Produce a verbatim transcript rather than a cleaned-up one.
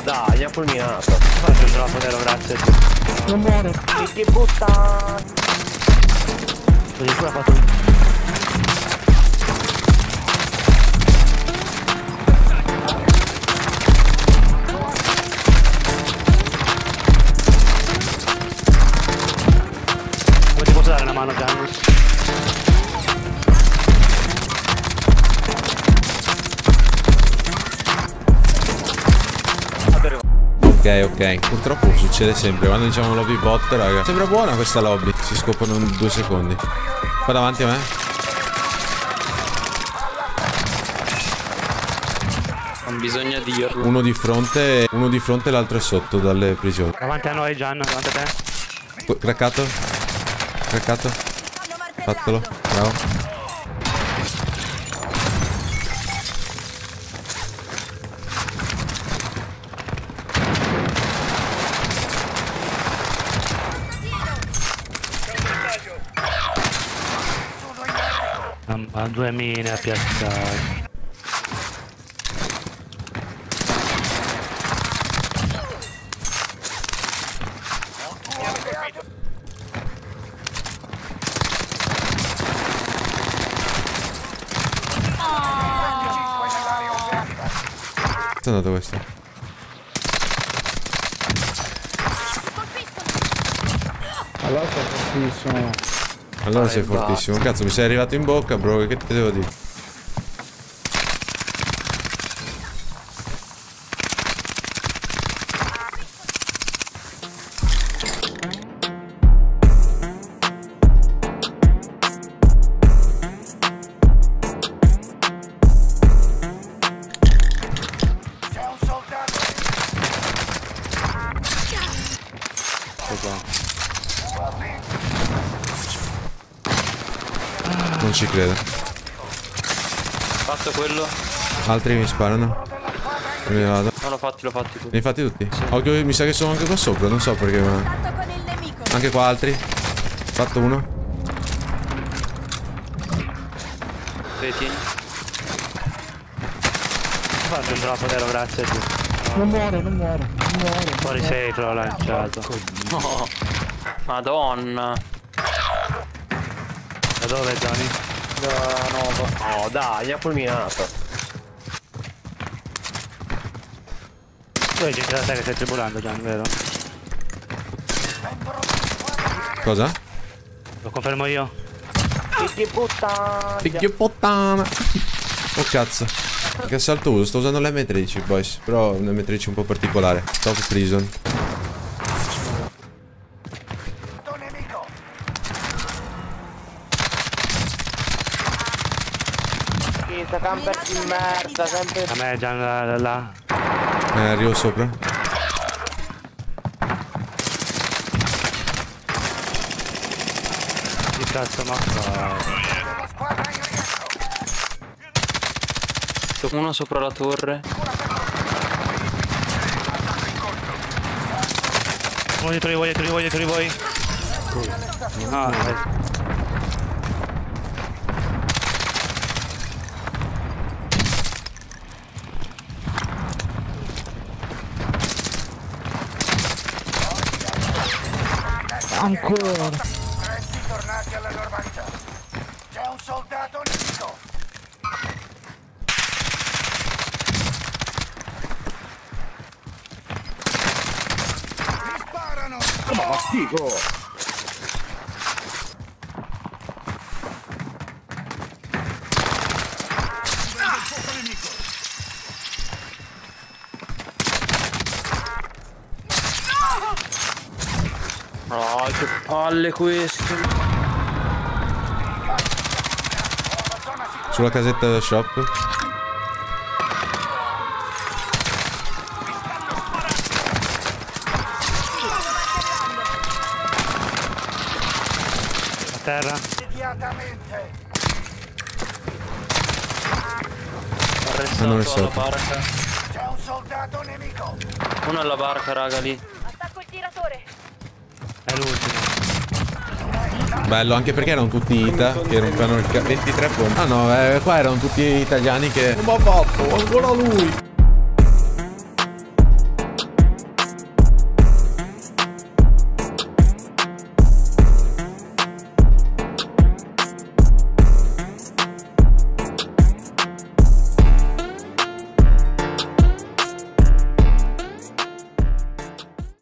dai, ha fulminato. Faccio il drop, vero, grazie. Non muore. Che puttana. Così pure ha fatto un... Come ti posso dare una mano, Gianni? Ok, ok, purtroppo succede sempre quando diciamo lobby bot, raga. Sembra buona questa lobby, si scoprono in due secondi. Qua davanti a me. Non bisogna dirlo. Uno di fronte, uno di fronte e l'altro è sotto dalle prigioni. Davanti a noi, Gian, davanti a te. Craccato. Craccato. Fatelo, bravo. Ha due mine a piazzare. È andato questo? Allora sei fortissimo. Allora sei fortissimo. Cazzo, mi sei arrivato in bocca, bro. Che ti devo dire? C'è un soldato. Non ci credo. Fatto quello? Altri mi sparano. Me ne vado. Non l'ho fatti, l'ho fatti tutti. Ne hai fatti tutti? Occhio, mi sa che sono anche qua sopra, non so perché, ma... Anche qua altri. Fatto uno. Vedi? Faccio il drop, vero, grazie. Non muore, non muore, non muore. Fuori sei, te l'ho lanciato. No. Madonna. Da dove, Gianni? Da nuovo. Oh, dai, ha fulminato. Tu hai gente da te che stai tribulando, Gian, vero? Cosa? Lo confermo io. Che puttana. Figlio puttana. Oh cazzo. Che assalto uso? Sto usando l'emme tredici, boys. Però un emme tredici un po' particolare. Top prison. Sta camper di merda, sempre. A me, Gian, là, là. Eh, arrivo sopra. Che cazzo ma fa? Uno sopra la torre. Uno dietro di voi, dietro di voi, dietro di voi. No, eh. Ancora. Resti tornati alla normalità. C'è un soldato nemico. Mi sparano. Ma figo. Oh, che palle queste. Sulla casetta da shop. A terra. Immediatamente. Ah, non è Arrestato alla sotto. barca. C'è un soldato nemico. Uno alla barca, raga, lì. Attacco il tiratore. È l'ultimo. Bello, anche perché erano tutti Ita che rompevano il ca- ventitré pompe. Ah no, eh, qua erano tutti italiani che... Non m'ha fatto, ancora lui!